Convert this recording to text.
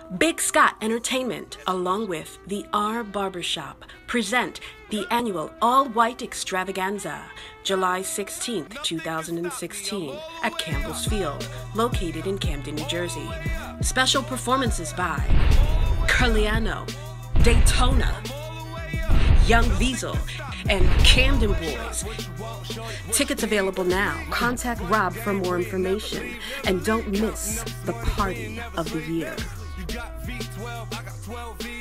Big Scott Entertainment, along with the R Barbershop, present the annual All-White Extravaganza, July 16th, 2016, at Campbell's Field, located in Camden, New Jersey. Special performances by Carliano, Daytona, Young Weasel, and Camden Boys. Tickets available now. Contact Rob for more information. And don't miss the party of the year. You got V12, I got 12 V.